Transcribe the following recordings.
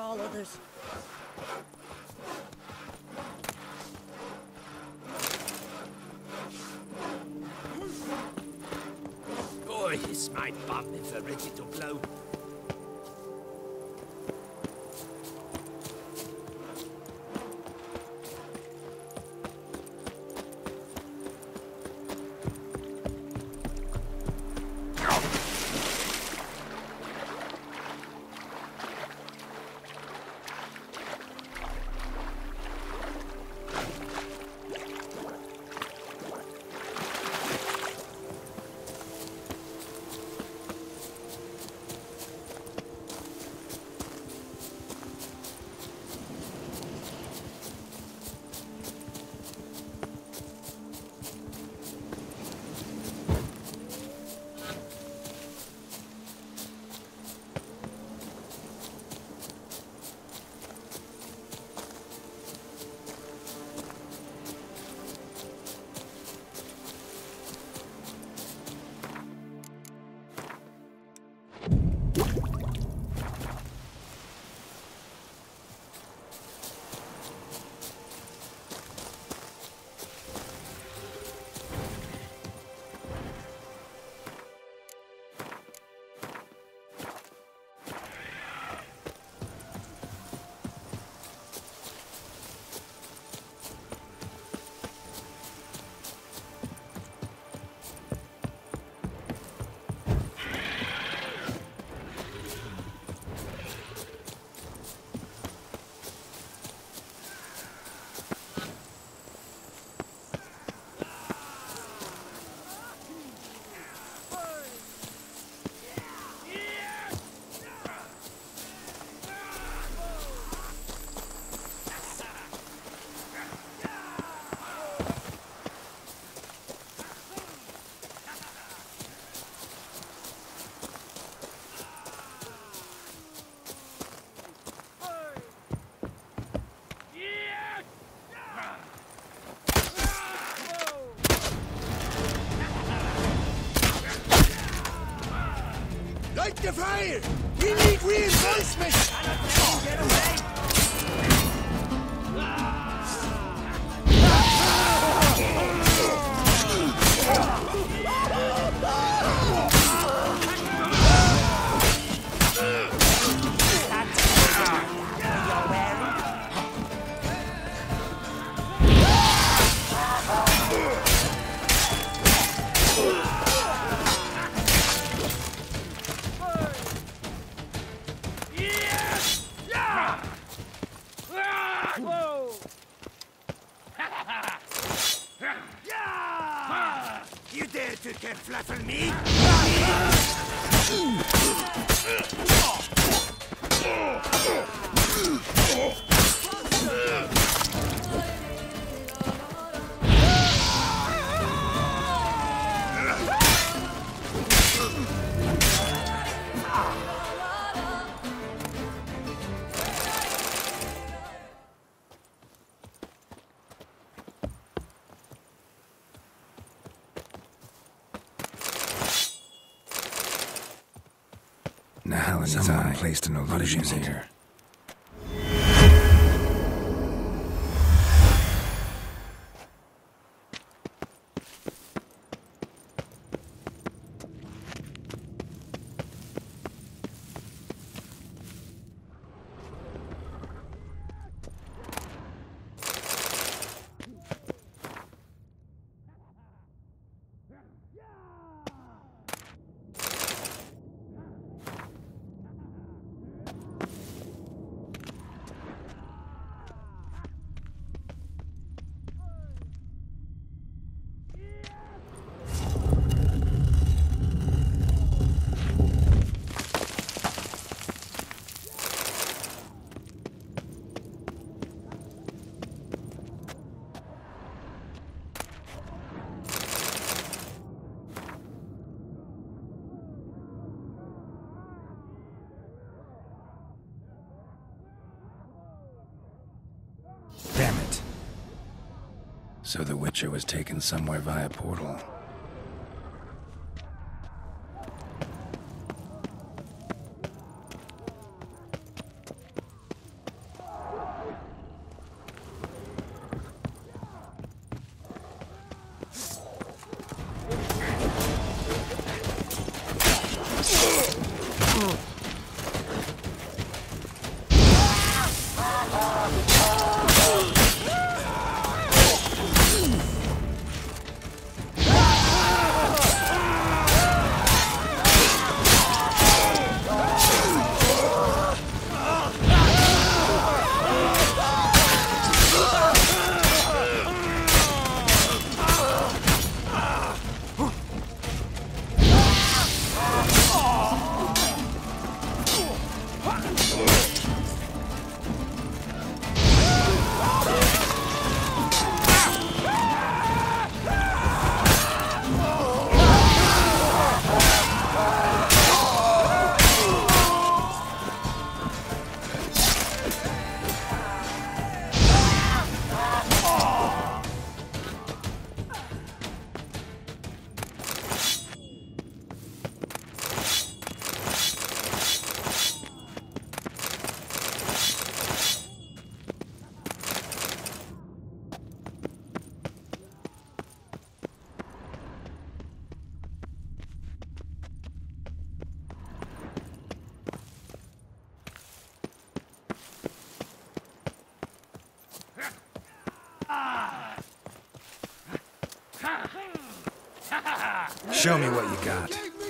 all others. Boy, it's my bum if they're ready to blow. Light the fire! We need reinforcements! Get away! You dare to kerfluffle me? Now and someone placed an illusion here. Damn it. So the Witcher was taken somewhere via portal. Show me what you got.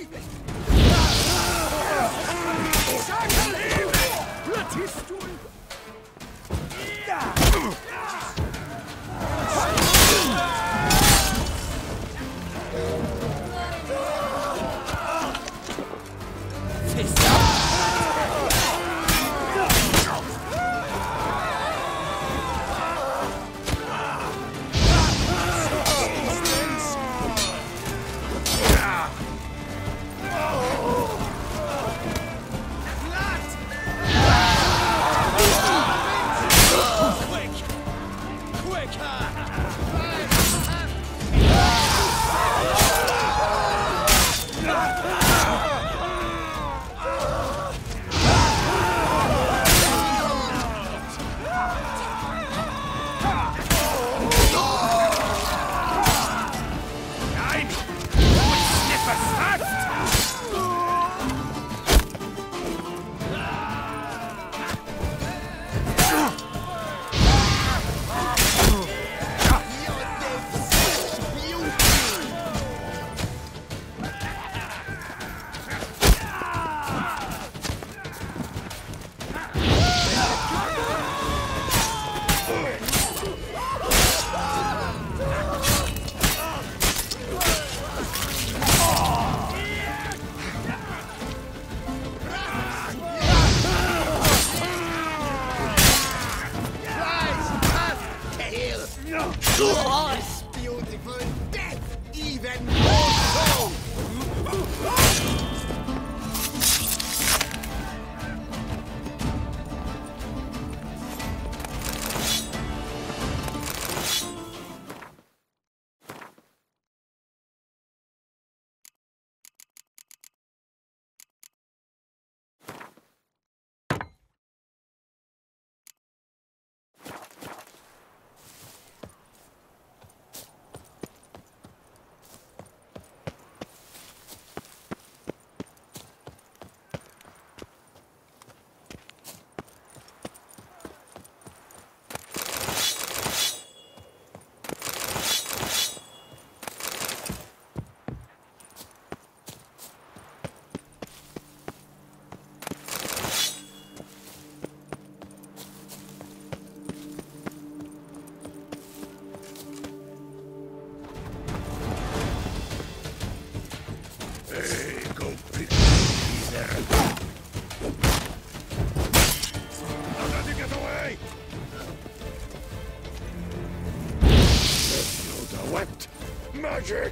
It's beautiful death, even more so! Magic!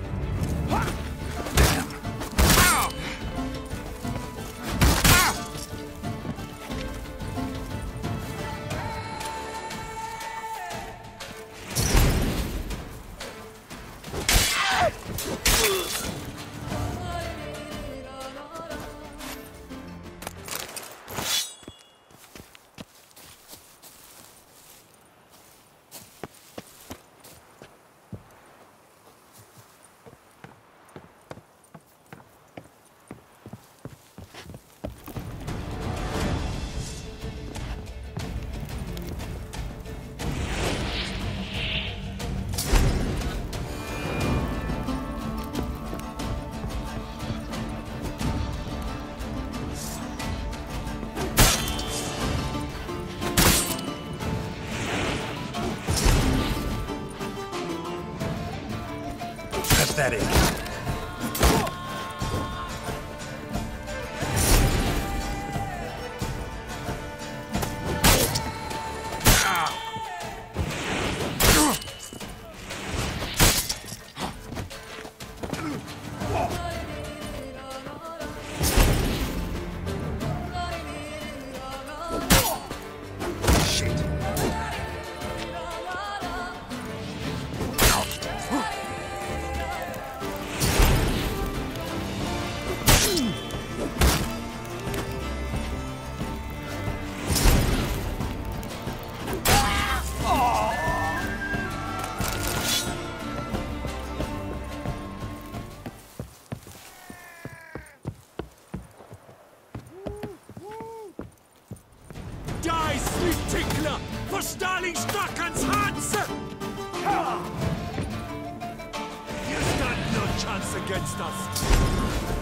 Pathetic. Die, sweet tickler, for Starling Strachan's hands! You stand no chance against us.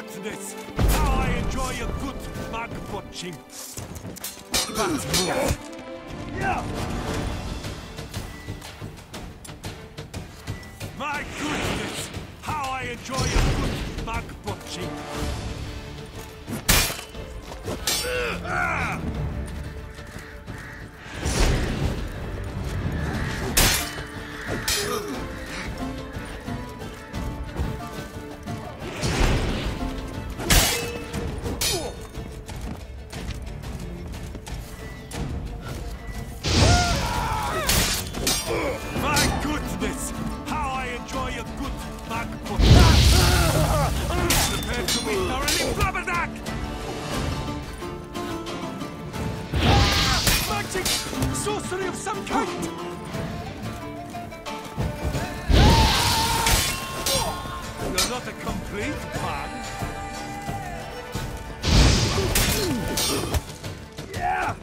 goodness! How I enjoy a good bug watching! But move! My goodness! How I enjoy a good bug watching! My goodness! How I enjoy a good bug watching! Prepare to be thoroughly flabberdack! Magic! Sorcery of some kind! You're not a complete bug. Yeah!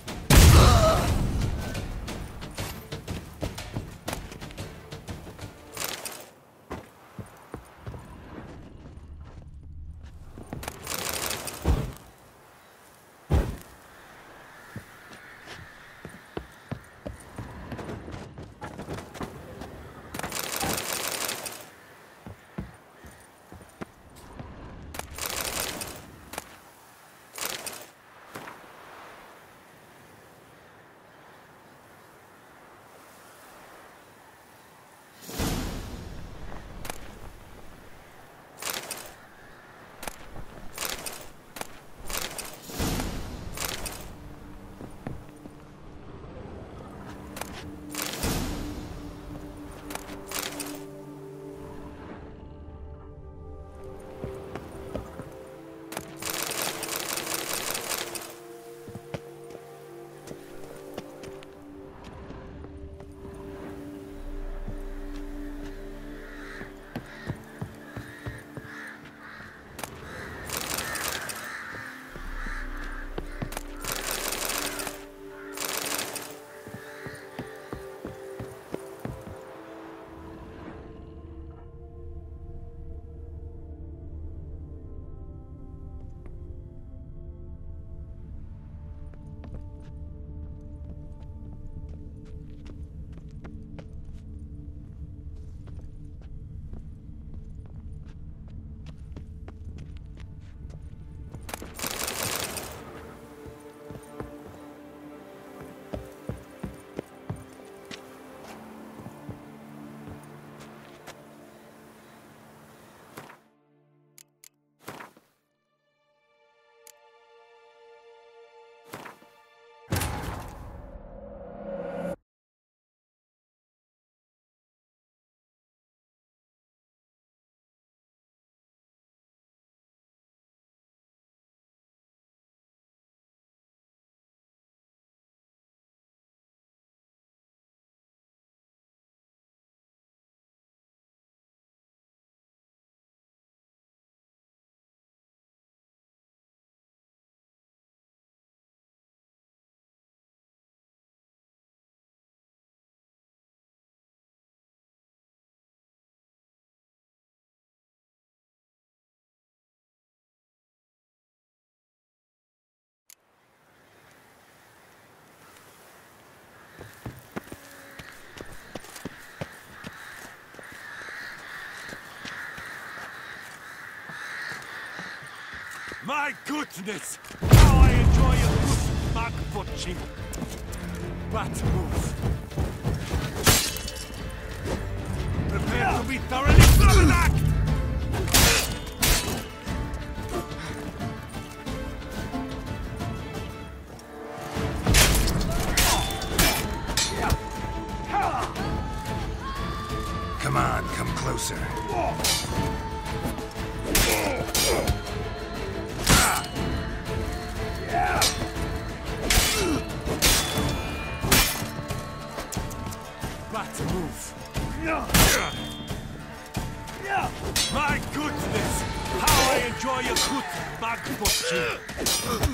My goodness! How I enjoy a good bug watching! But move! Prepare to be thoroughly flabberdack! Come on, come closer. But move. My goodness! How I enjoy a good bug watching!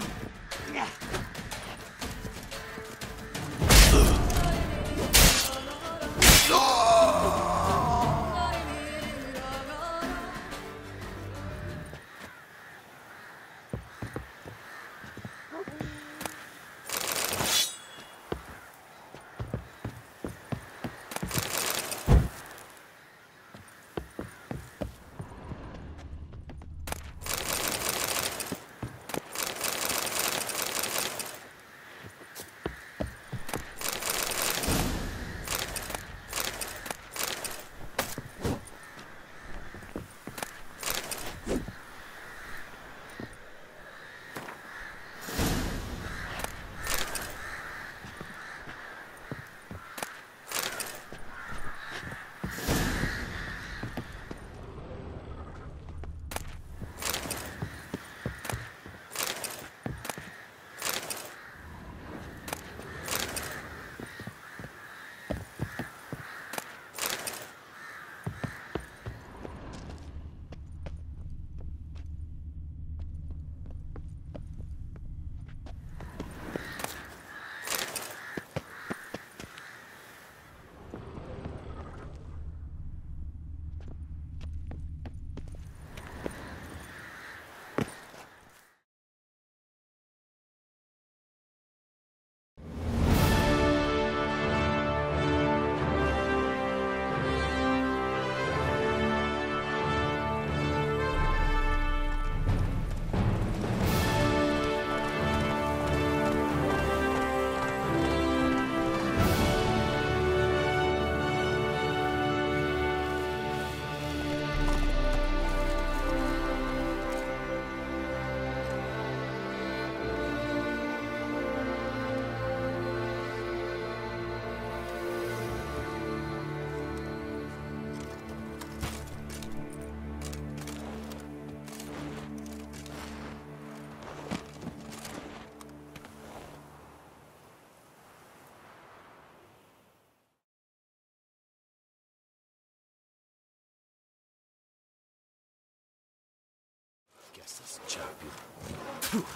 guess this champion.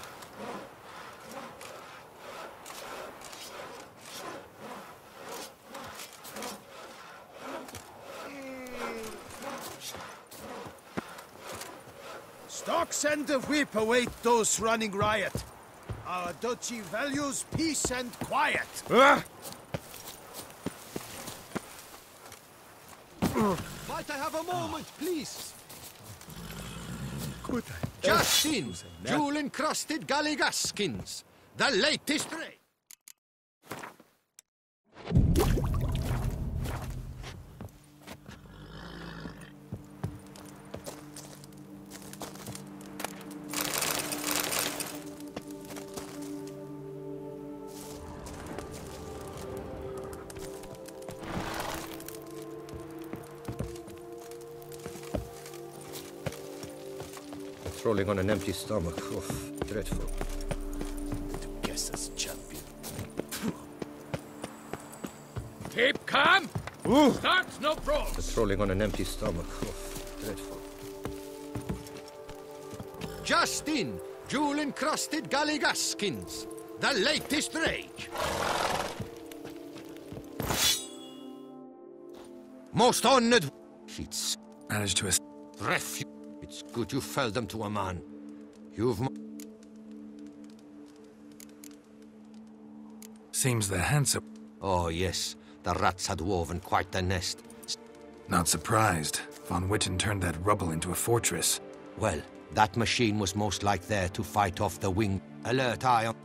Stocks and the whip await those running riot. Our duchy values peace and quiet. Might I have a moment, please? Good. Just in, jewel-encrusted galligaskins, the latest raid. Rolling on an empty stomach. Oh, dreadful. Guess this champion. Keep calm. Start no pros. It's rolling on an empty stomach. Oh, dreadful. Just in, jewel-encrusted galligaskins, the latest rage. Most honored. It's Managed to refuge. It's good you fell them to a man. You've... Seems the handsome. Oh, yes. The rats had woven quite the nest. Not surprised. Von Witten turned that rubble into a fortress. Well, that machine was most like there to fight off the wing. Alert eye on...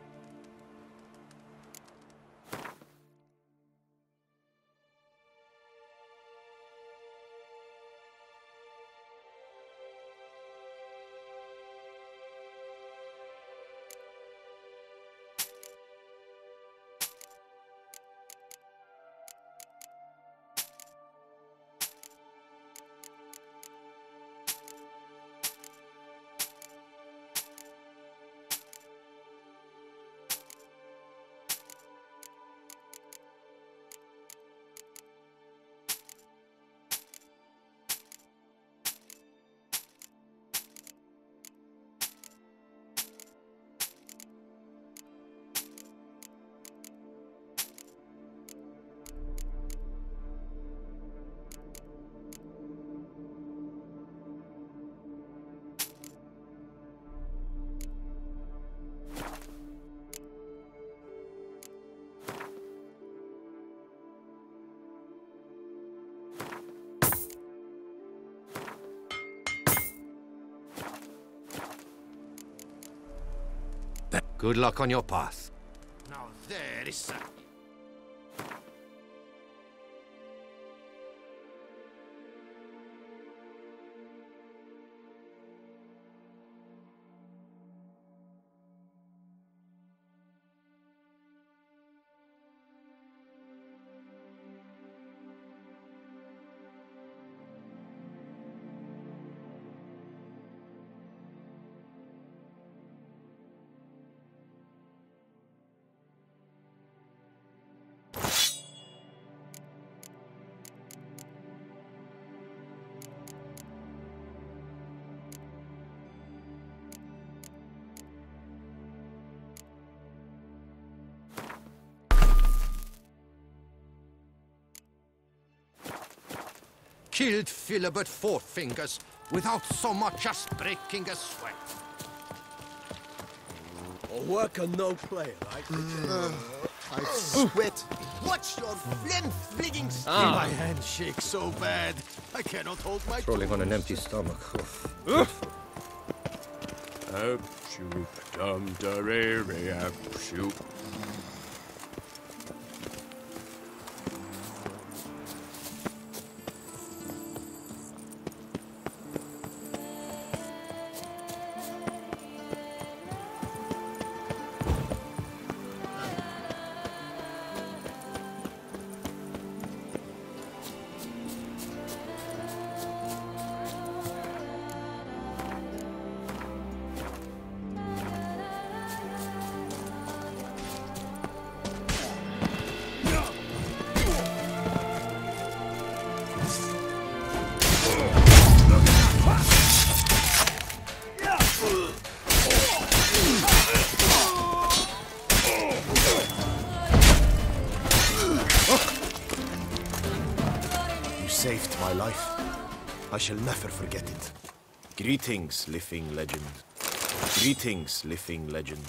Good luck on your path. Now there is something. Killed Philibert Four Fingers without so much as breaking a sweat. A worker, no player, right? I sweat. What's your phlegm-fligging skin? My hand shakes so bad. I cannot hold my... Rolling on an empty stomach. Up, shoot, dum, da, re, re, up, shoot. my life. I shall never forget it. Greetings, living legend. Greetings, living legend.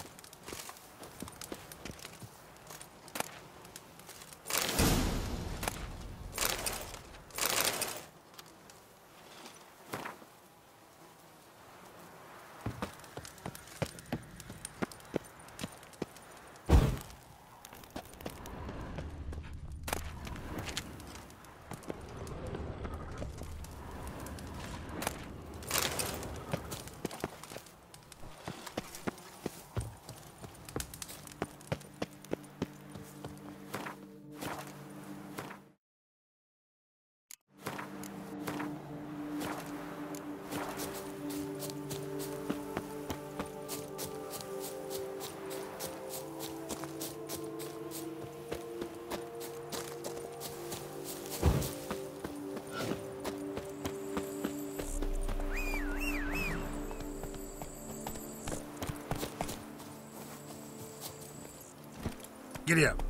Giddy up.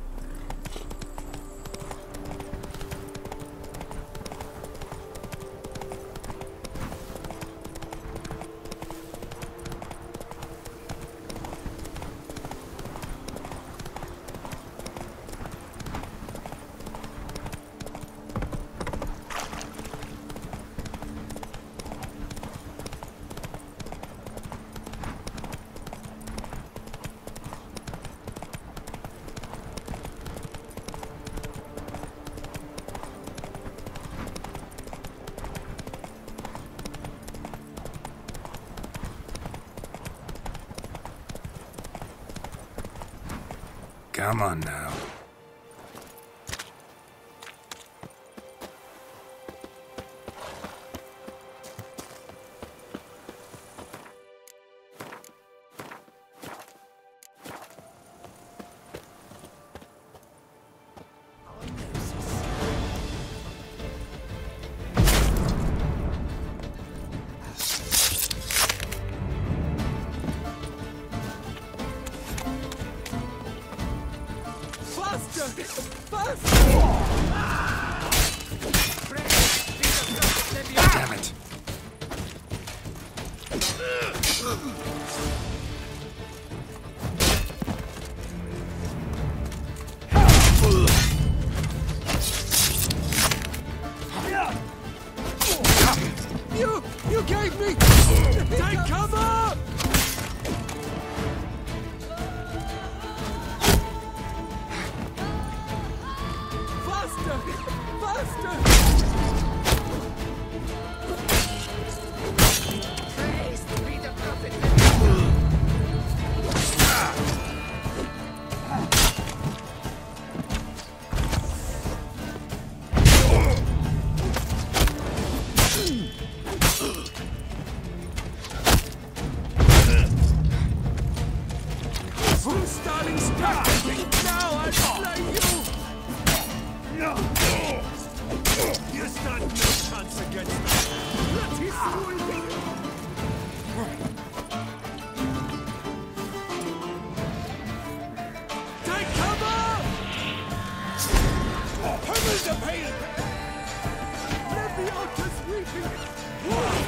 Come on now. Damn it. You gave me! Take cover! Faster! Faster! Praise be the prophet. Starting stuck! Now I'll slay you! You stand no chance against me! Let his soul be! Take cover! Heaven's a pain! Let the altars weeping!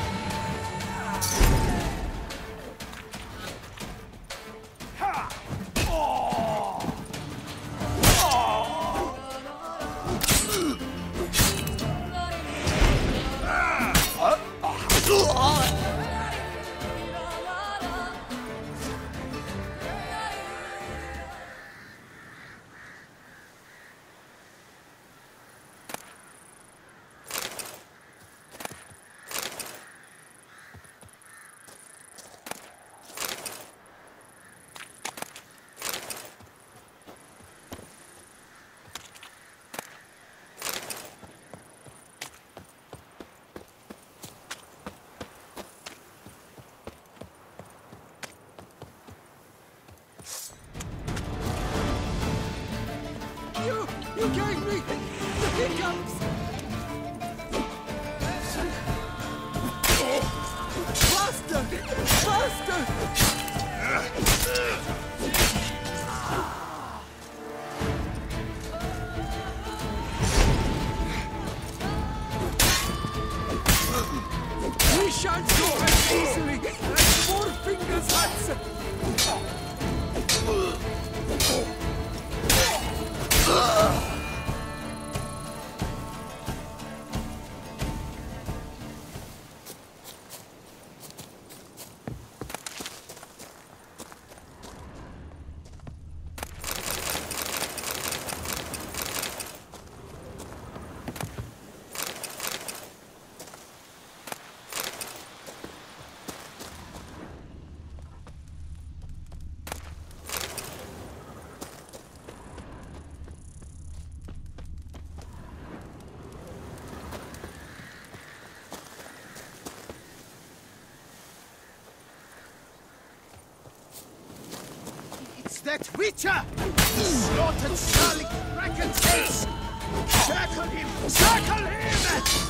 You gave me the hiccups! Faster! Faster! It's that Witcher! Slaughtered Starling Bracken's heads! Circle him! Circle him!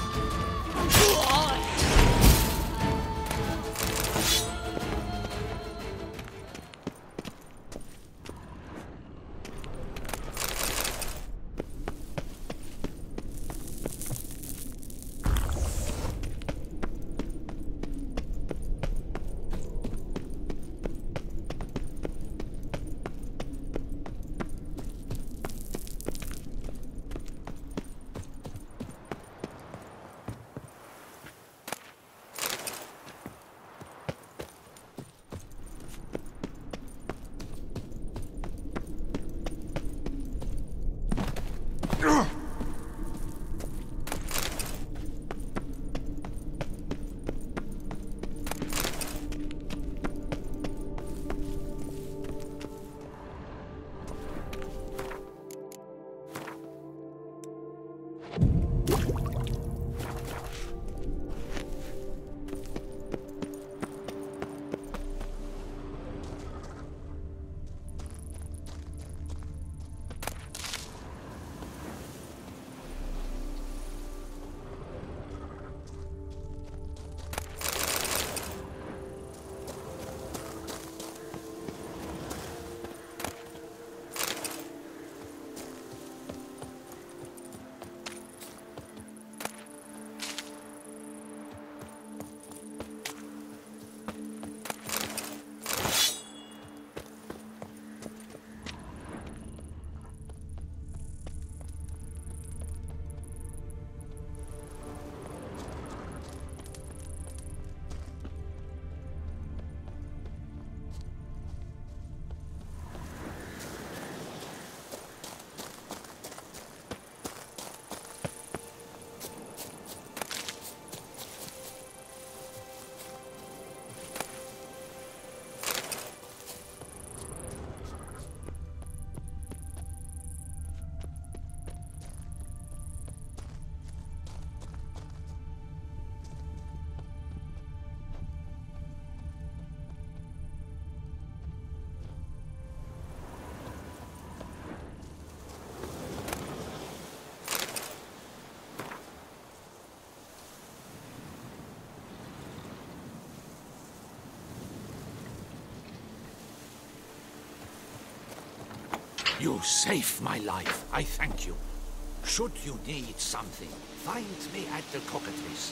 You saved my life. I thank you. Should you need something, find me at the cockatrice.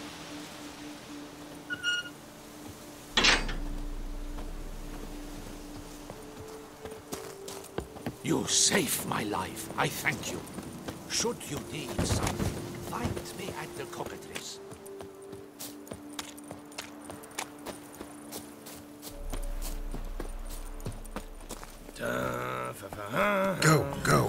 You saved my life. I thank you. Should you need something, find me at the cockatrice. Go, go.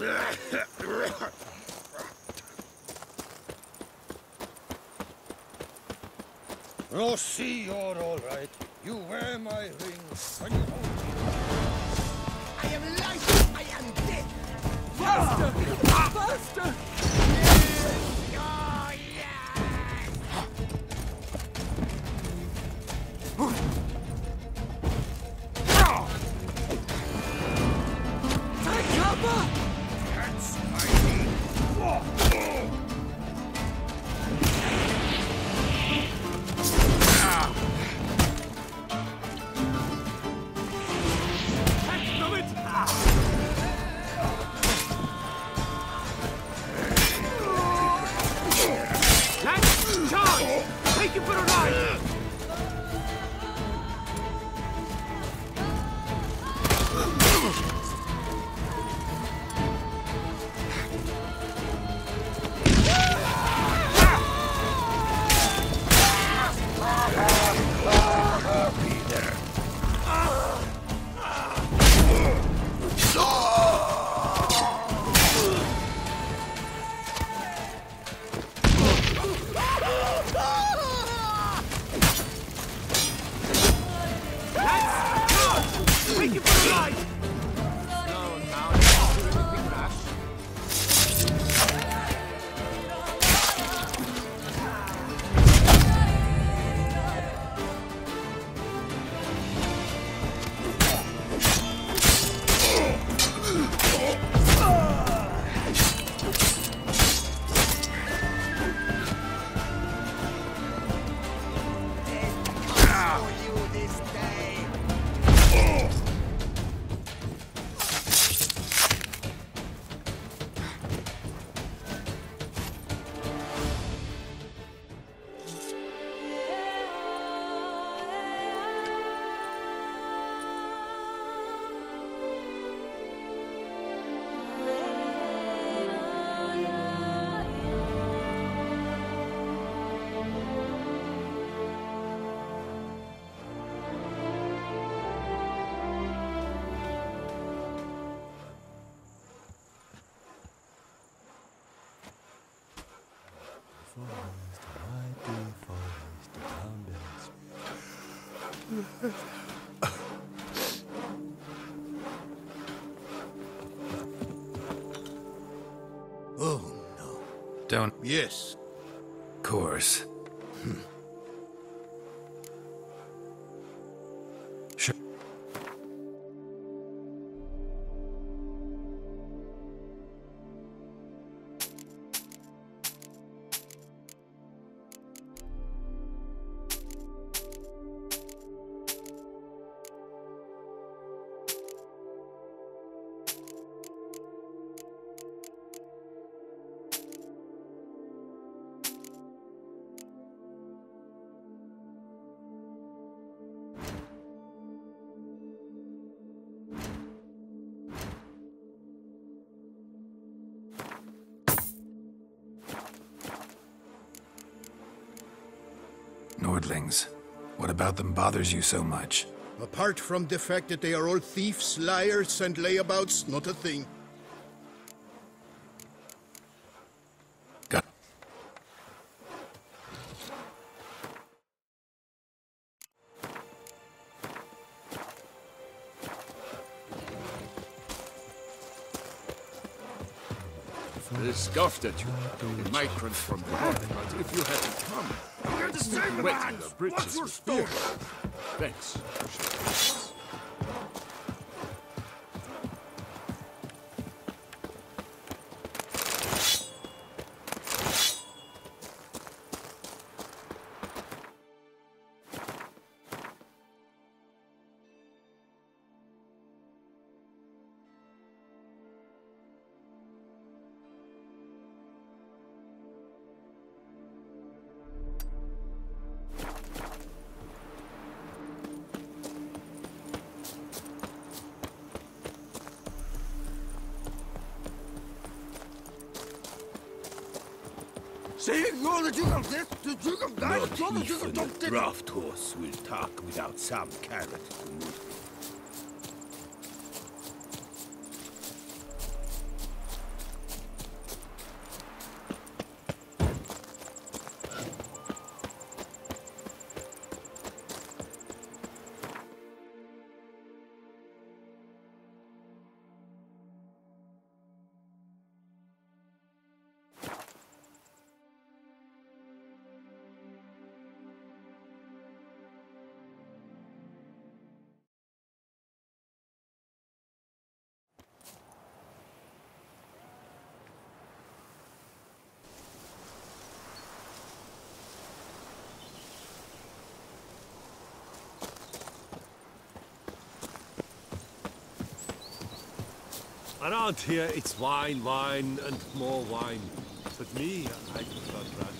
Oh, see, you're all right. You wear my ring when you hold me. I am life, I am death. Faster! Faster! Oh, yes! Take cover! That's my name. Stop it! Let's charge! Take it for a ride! Take it for a ride! No, now it's a big rush. Oh, no. Don't. Yes. Course. Sure. Nordlings. What about them bothers you so much? Apart from the fact that they are all thieves, liars, and layabouts, not a thing. Got. They scoffed at you. A migrant from the north, but if you hadn't come, You're the same wet man! in the bridges What's your with story? beer. Thanks. Saying you're the Duke of Death, the Duke of Life, Not you're the Duke even of a Death. draft horse will talk without some carrot to move. Around here, it's wine, wine, and more wine. But me, I prefer brandy.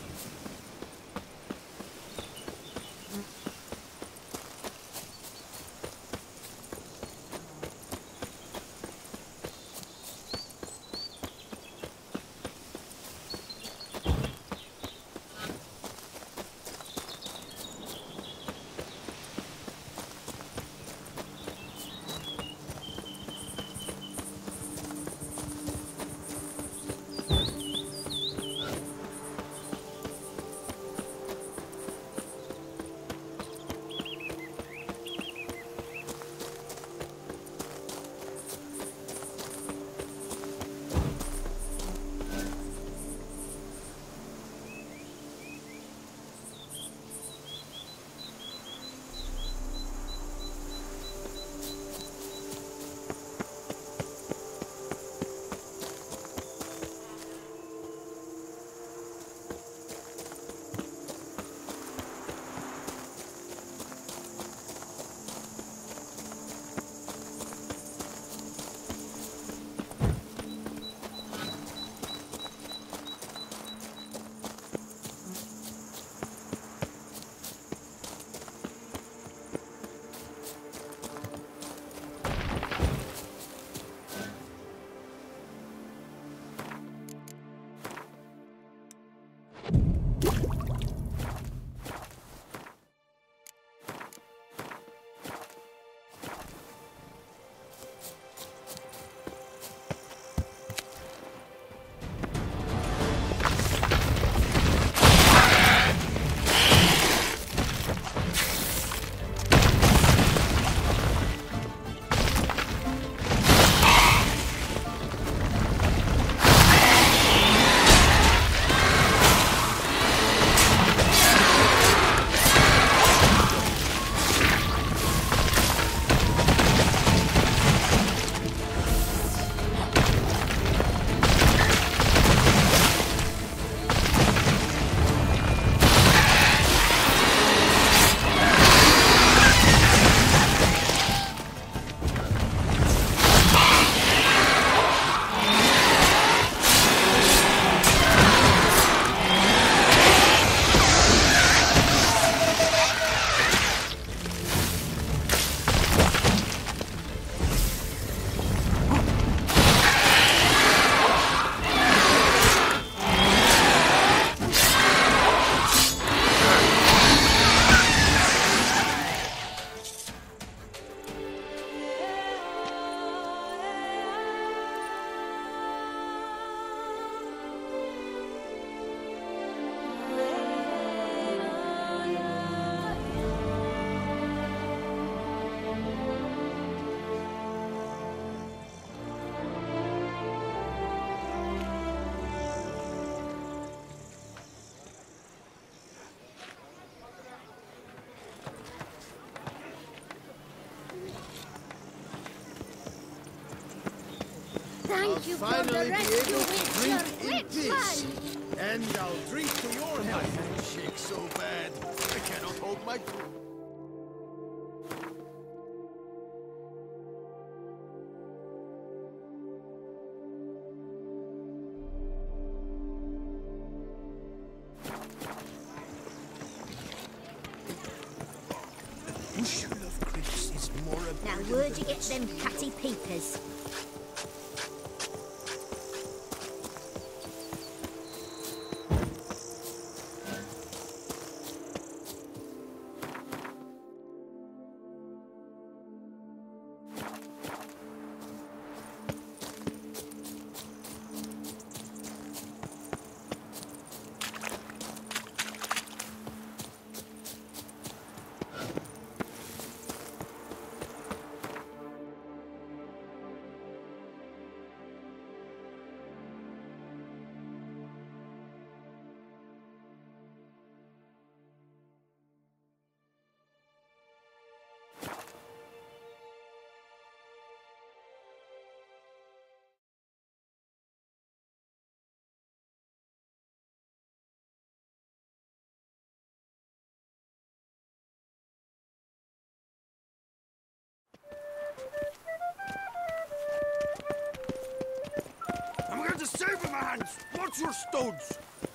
Thank you for the rescue, it's your rich man. And I'll drink to your health. My hand shakes so bad, I cannot hold my tongue. Bushel of grapes is more abundant. Now where'd you get them catty peepers? What's your stones?